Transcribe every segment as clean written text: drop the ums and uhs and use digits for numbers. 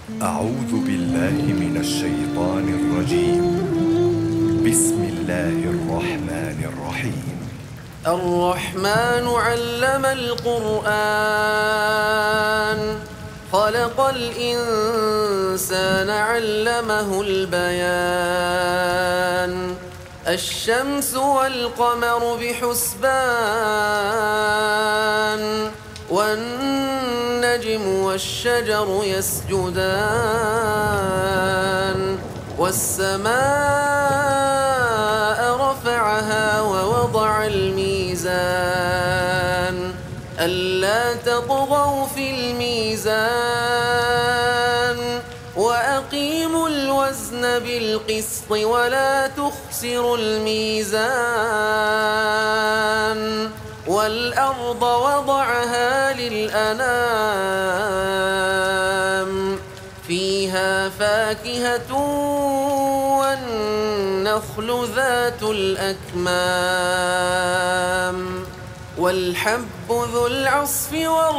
أعوذ بالله من الشيطان الرجيم. بسم الله الرحمن الرحيم. الرحمن علم القرآن خلق الإنسان علمه البيان الشمس والقمر بحسبان والنجم والشجر يسجدان والسماء رفعها ووضع الميزان ألا تطغوا في الميزان وأقيموا الوزن بالقسط ولا تخسروا الميزان والأرض وضعها للأنام فيها فاكهة والنخل ذات الأكمام والحب ذو العصف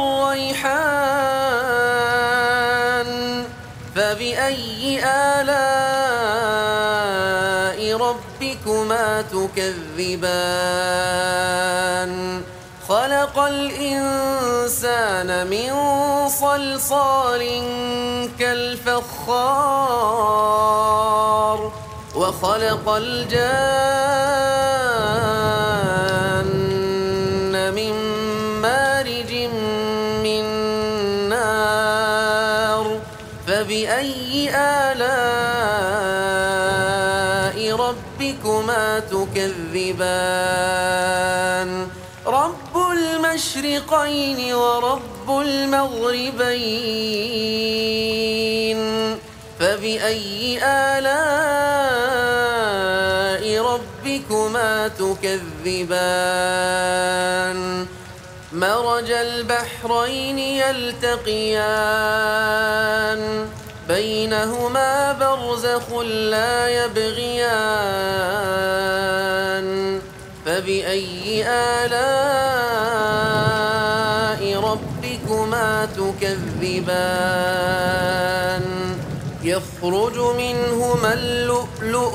والريحان فبأي آلاء ربكما تكذبان خلق الإنسان من صلصال كالفخار وخلق الجان من مارج من نار فبأي آلاء ربكما تكذبان رب المشرقين ورب المغربين فبأي آلاء ربكما تكذبان مرج البحرين يلتقيان بينهما برزخ لا يبغيان فبأي آلاء ربكما تكذبان يخرج منهما اللؤلؤ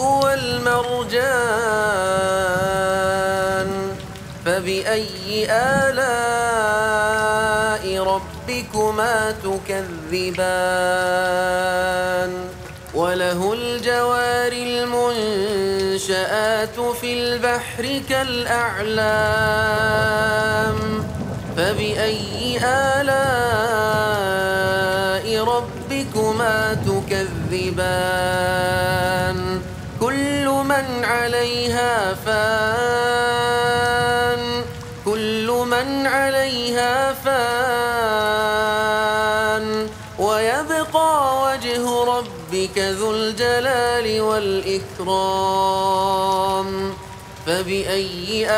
والمرجان فبأي آلاء ربكما تكذبان وله الجوار المنشآت في البحر كالأعلام فبأي آلاء ربكما تكذبان كل من عليها فان ويبقى وجه ربك ذو الجلال والإكرام فبأي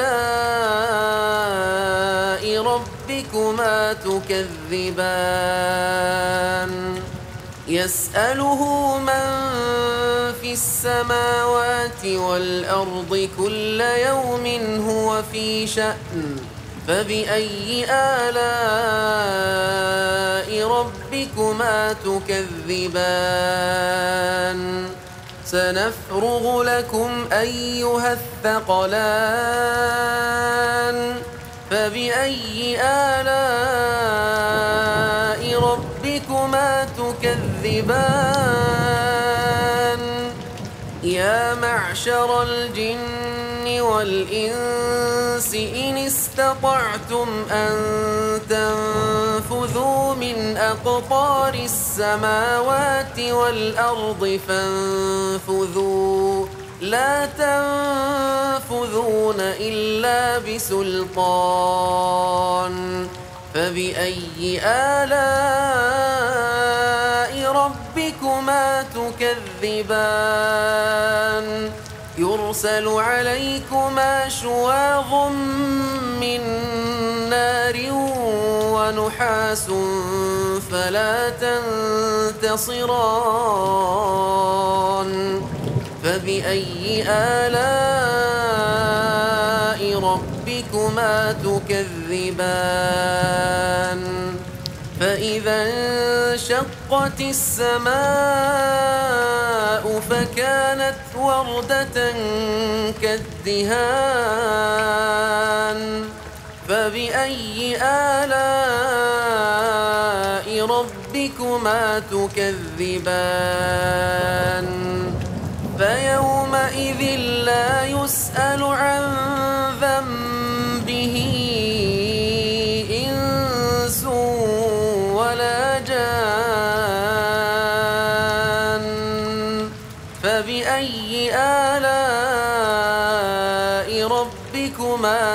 آلاء ربكما تكذبان يسأله من في السماوات والأرض كل يوم هو في شأن فبأي آلاء ربكما تكذبان سنفرغ لكم أيها الثقلان فبأي آلاء ربكما تكذبان يا معشر الجن والإنس إن استطعتم أن تنفذوا من أقطار السماوات والأرض فانفذوا لا تنفذون إلا بسلطان فبأي آلاء ربكما تكذبان يرسل عليكما شواظ من نار ونحاس فلا تنتصران فبأي آلاء ربكما تكذبان فإذا انشقت السماء فكانت وردة كالدهان فبأي آلاء ربكما تكذبان فيومئذ لا يسأل عن ذنبه إنس ولا جان فبأي آلاء ربكما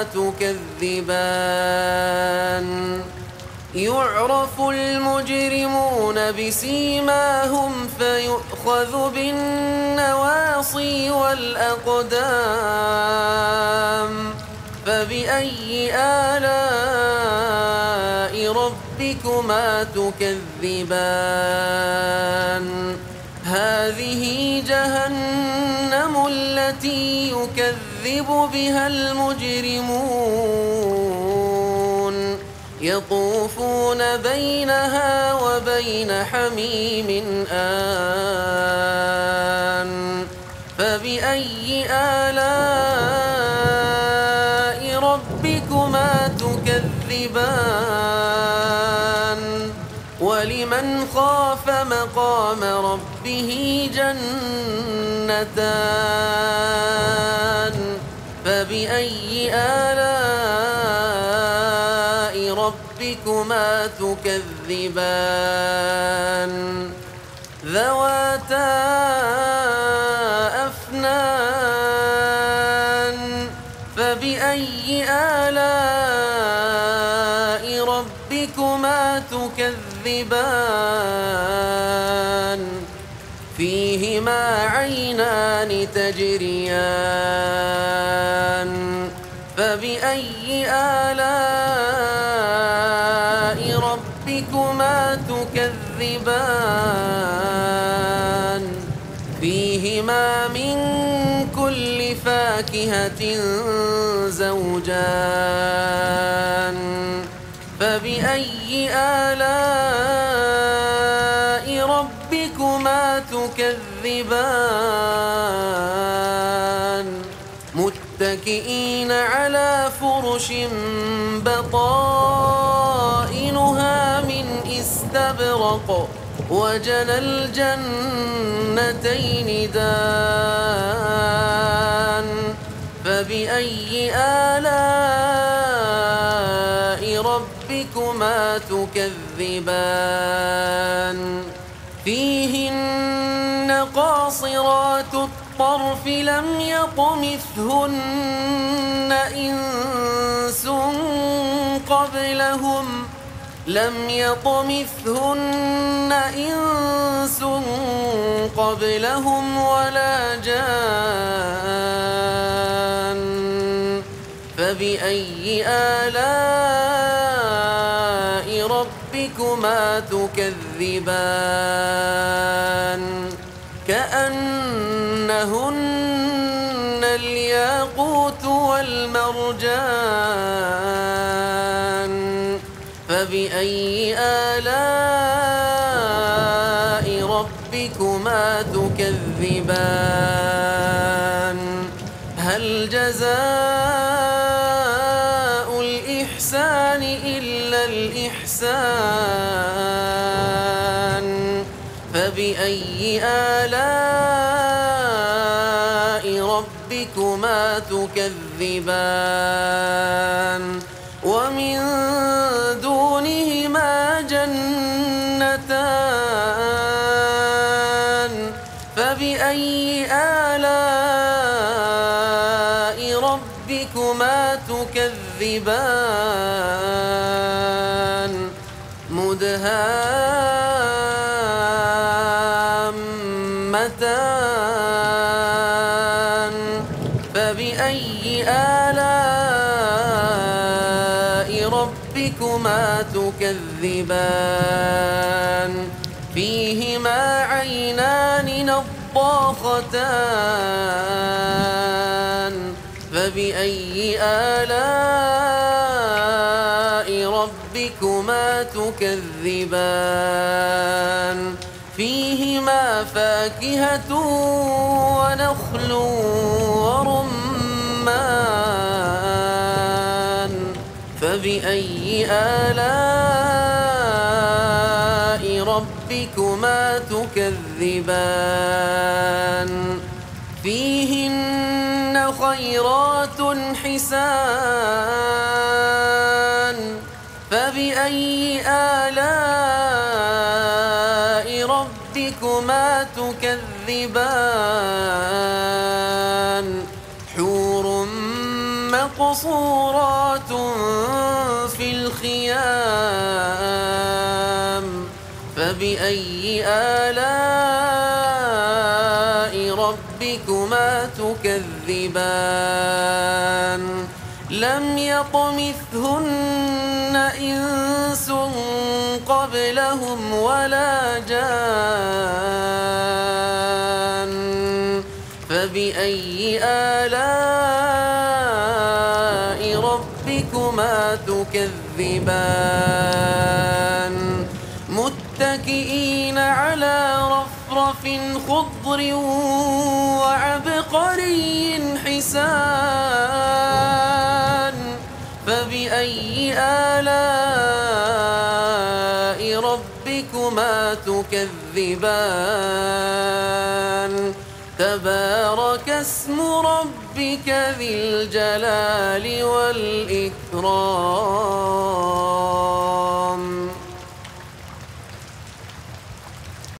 تكذبان يعرف المجرمون بسيماهم فيؤخذ بالنواصي والأقدام فبأي آلاء ربكما تكذبان هذه جهنم التي يكذب بها المجرمون يطوفون بينها وبين حميم آن فبأي آلاء ربكما تكذبان ولمن خاف مقام ربه جنتان فبأي آلاء ربكما تكذبان ذواتا أفنان فبأي آلاء ربكما تكذبان فيهما عينان تجريان فبأي آلاء ربكما تكذبان فيهما من كل فاكهة زوجان فبأي آلاء ربكما تكذبان متكئين على فرش بطائنها من استبرق وجنى الجنتين دان فبأي آلاء ربكما تكذبان فيهن قاصرات الطرف لم يطمثهن إنس قبلهم ولا جان فبأي آلاء ربكما تكذبان كأنهن الياقوت والمرجان فبأي آلاء ربكما تكذبان هل جزاء الإحسان إلا الإحسان فبأي آلاء ربكما تكذبان ومن دونهما جنتان فبأي آلاء ربكما تكذبان مدهامتان فبأي آلاء ربكما تكذبان فيهما عينان نضاختان فبأي آلاء ربكما تكذبان فيهما فاكهة ونخل ورمان فبأي آلاء ربكما تكذبان فيهن خيرات حسان فبأي آلاء ربكما تكذبان حور مقصورات في الخيام فبأي آلاء ربكما تكذبان لم يطمثهن إنس قبلهم ولا جان فبأي آلاء ربكما تكذبان متكئين على رفرف خضر وعبقري حسان فبأي آلاء ربكما تكذبان تبارك اسم ربك ذي الجلال والإكرام